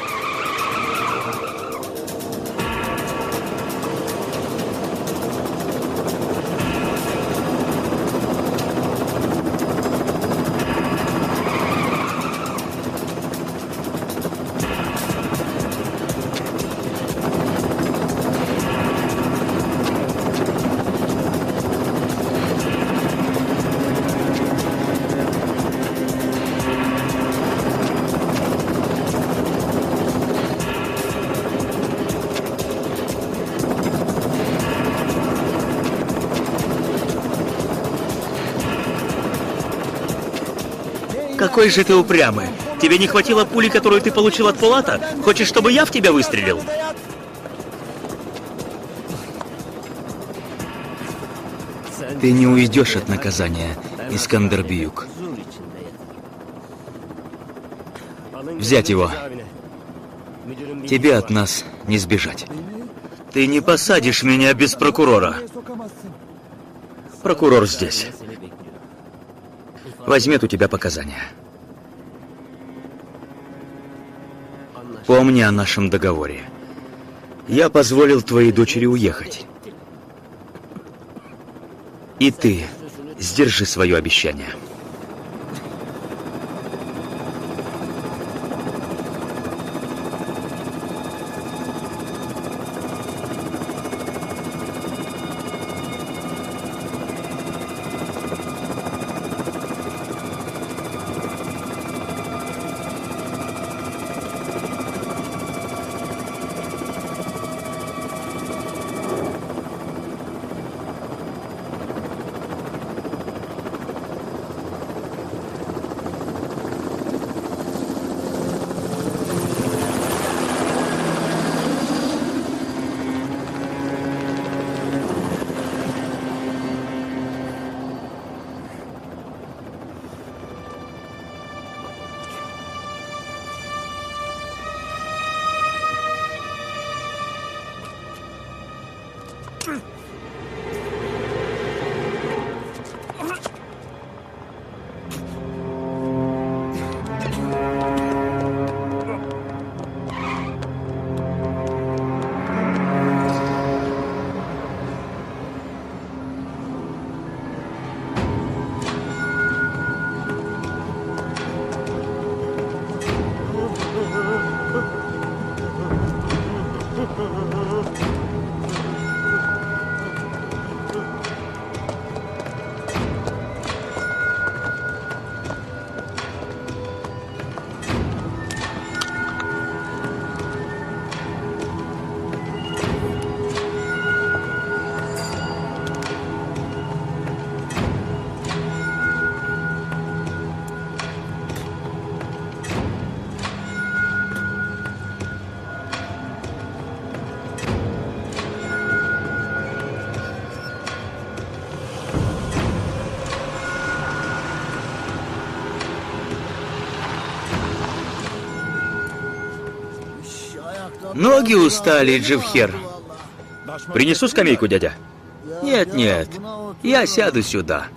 Какой же ты упрямый. Тебе не хватило пули, которую ты получил от Полата? Хочешь, чтобы я в тебя выстрелил? Ты не уйдешь от наказания, Искандербиюк. Взять его. Тебе от нас не сбежать. Ты не посадишь меня без прокурора. Прокурор здесь. Возьмет у тебя показания. Помни о нашем договоре. Я позволил твоей дочери уехать. И ты сдержи свое обещание. Ноги устали, Дживхер. Принесу скамейку, дядя. Нет, нет, я сяду сюда.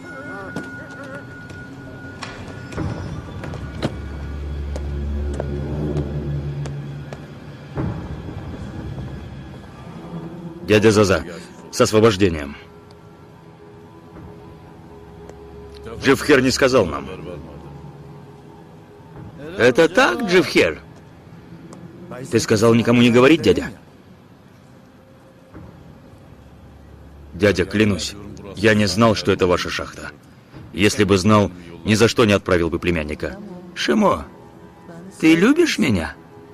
Дядя Заза, с освобождением. Дживхер не сказал нам. Это так, Дживхер? Ты сказал никому не говорить, дядя? Дядя, клянусь, я не знал, что это ваша шахта. Если бы знал, ни за что не отправил бы племянника. Шимо, ты любишь меня?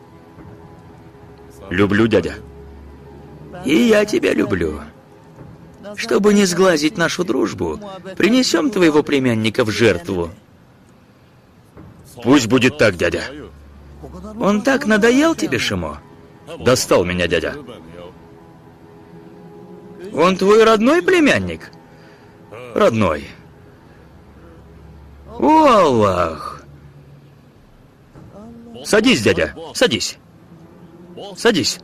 Люблю, дядя. И я тебя люблю. Чтобы не сглазить нашу дружбу, принесем твоего племянника в жертву. Пусть будет так, дядя. Он так надоел тебе, Шимо? Достал меня, дядя. Он твой родной племянник? Родной. О, Аллах! Садись, дядя, садись. Садись.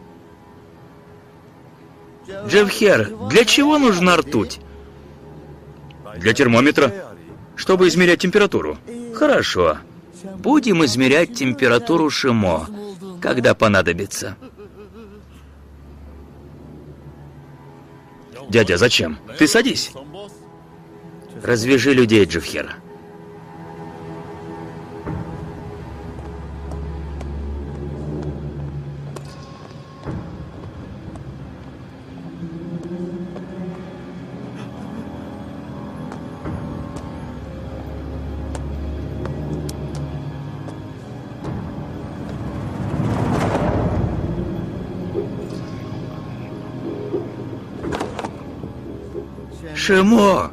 Дживхер, для чего нужна ртуть? Для термометра, чтобы измерять температуру. Хорошо. Будем измерять температуру Шимо, когда понадобится. Дядя, зачем? Ты садись. Развяжи людей, Дживхер. Шимо,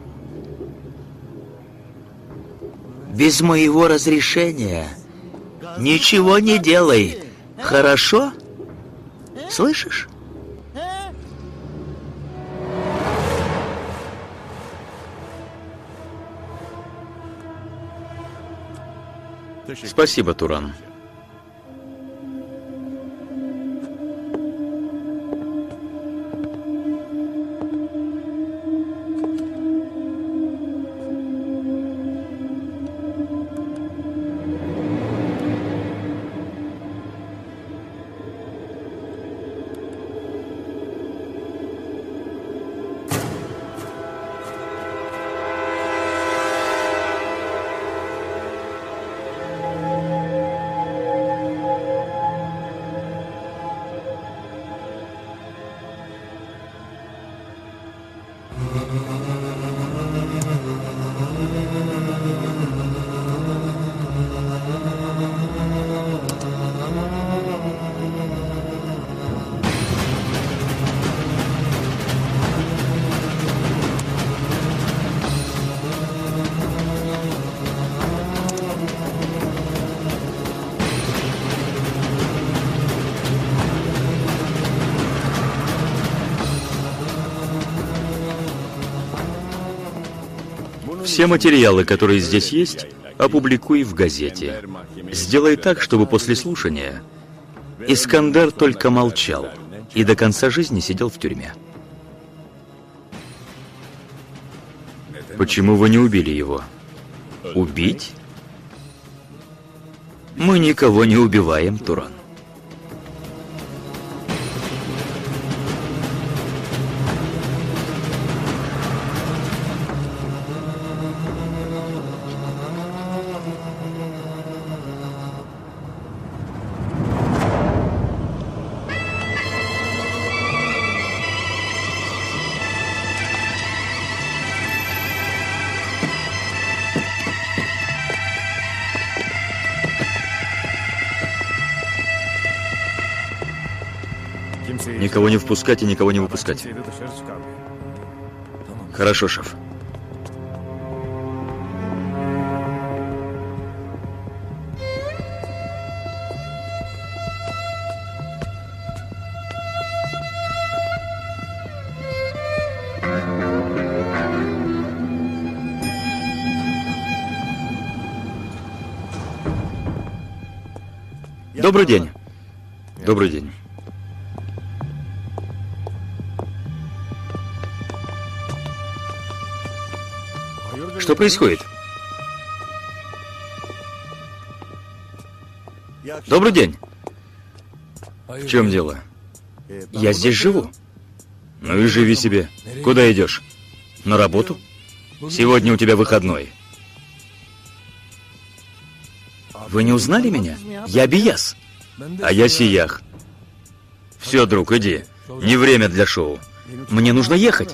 без моего разрешения ничего не делай, хорошо? Слышишь? Спасибо, Туран. Все материалы, которые здесь есть, опубликуй в газете. Сделай так, чтобы после слушания Искандер только молчал и до конца жизни сидел в тюрьме. Почему вы не убили его? Убить? Мы никого не убиваем, Туран. Никого не впускать и никого не выпускать. Хорошо, шеф. Добрый день. Добрый день. Что происходит? Добрый день. В чем дело? Я здесь живу. Ну и живи себе. Куда идешь? На работу? Сегодня у тебя выходной. Вы не узнали меня? Я Бияс. А я Сиях. Все, друг, иди. Не время для шоу. Мне нужно ехать.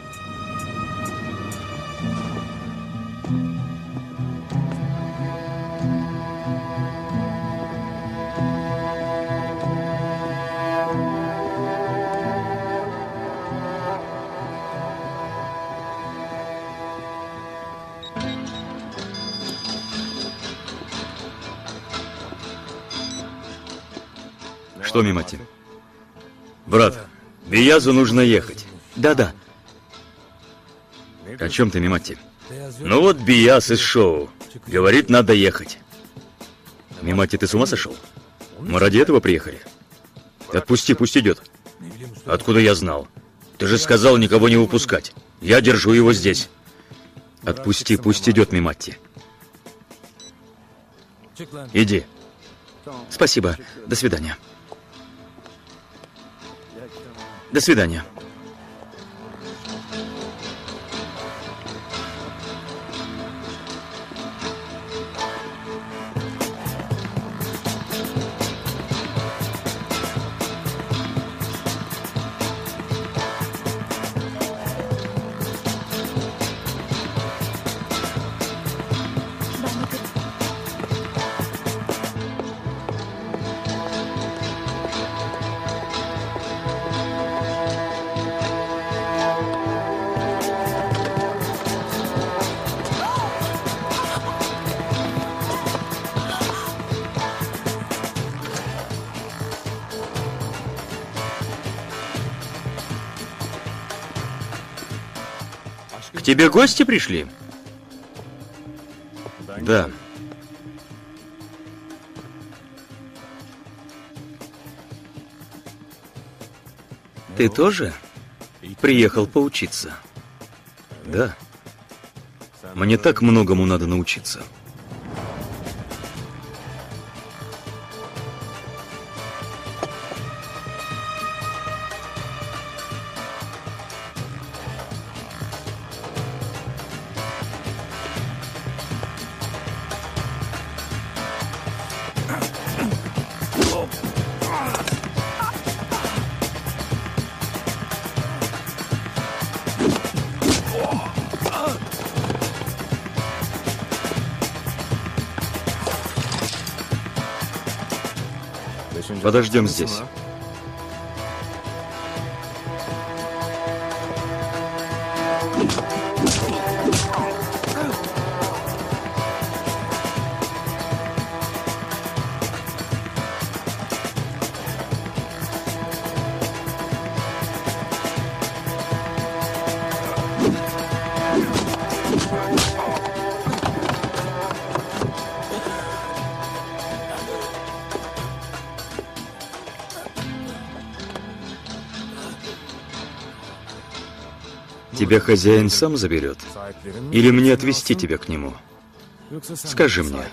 Что, Мимати? Брат, Биязу нужно ехать. Да-да. О чем ты, Мимати? Ну вот Бияс из шоу. Говорит, надо ехать. Мимати, ты с ума сошел? Мы ради этого приехали. Отпусти, пусть идет. Откуда я знал? Ты же сказал никого не выпускать. Я держу его здесь. Отпусти, пусть идет, Мимати. Иди. Спасибо. До свидания. До свидания. К тебе гости пришли? Да. Ты тоже приехал поучиться? Да. Мне так многому надо научиться. Подождем здесь. Тебя хозяин сам заберет? Или мне отвезти тебя к нему? Скажи мне.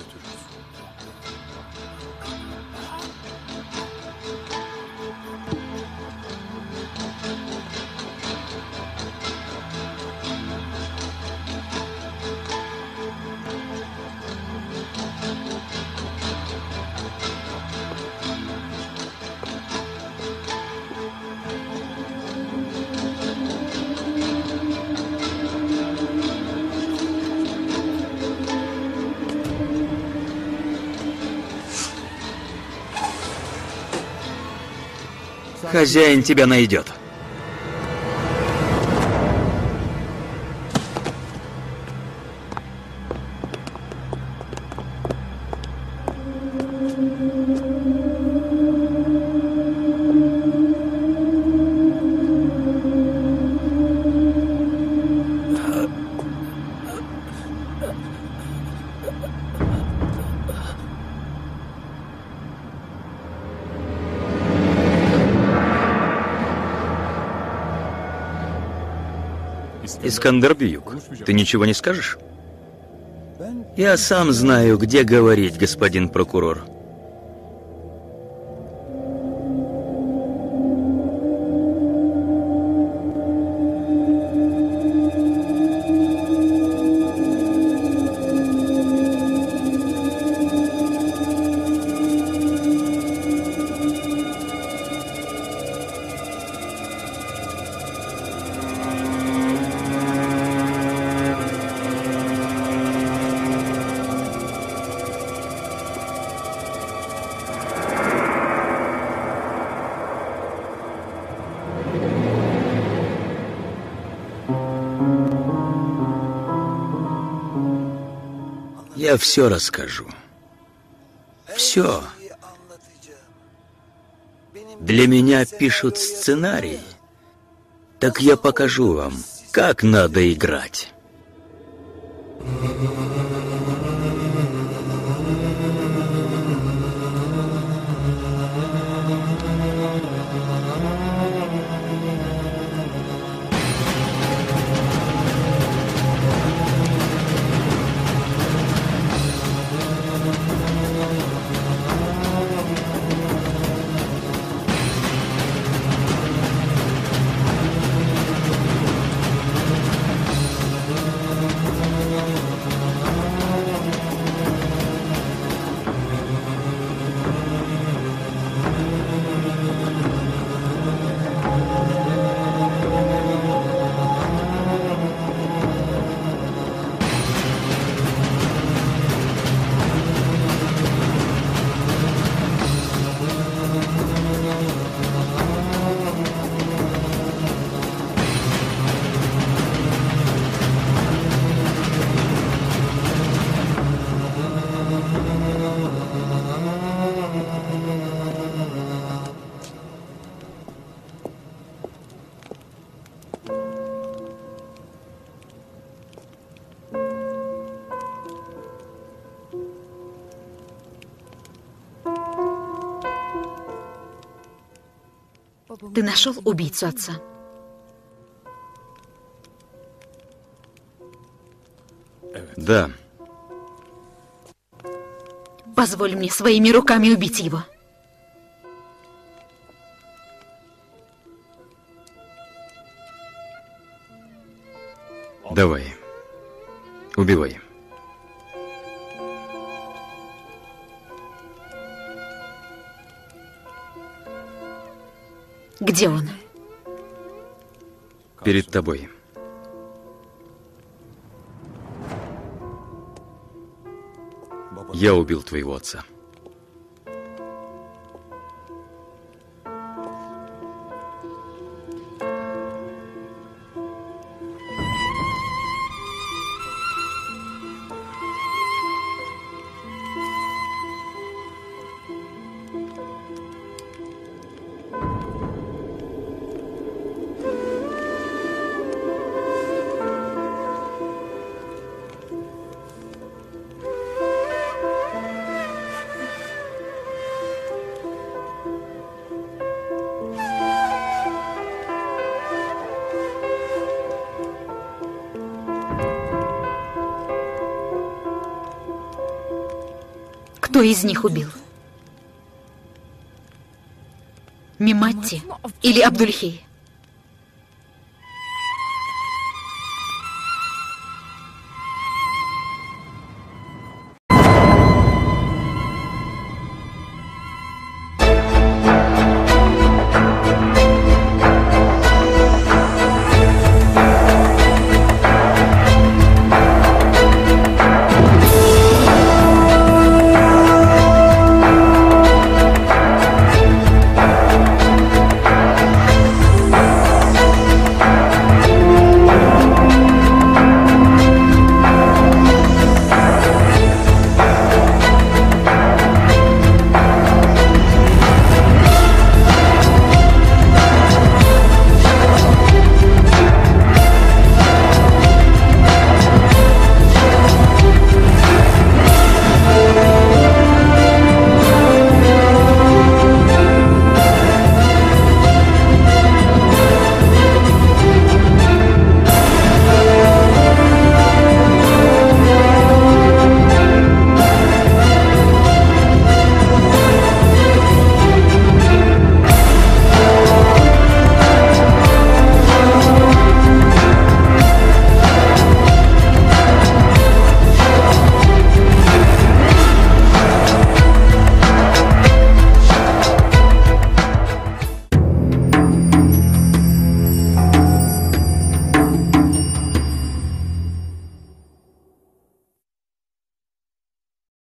Хозяин тебя найдет. Искандербиюк, ты ничего не скажешь? Я сам знаю, где говорить, господин прокурор. Я все расскажу. Все. Для меня пишут сценарий. Так я покажу вам, как надо играть. Ты нашел убийцу отца? Да. Позволь мне своими руками убить его. Давай. Убивай. Где он? Перед тобой. Я убил твоего отца. Кто из них убил? Миматти или Абдульхей?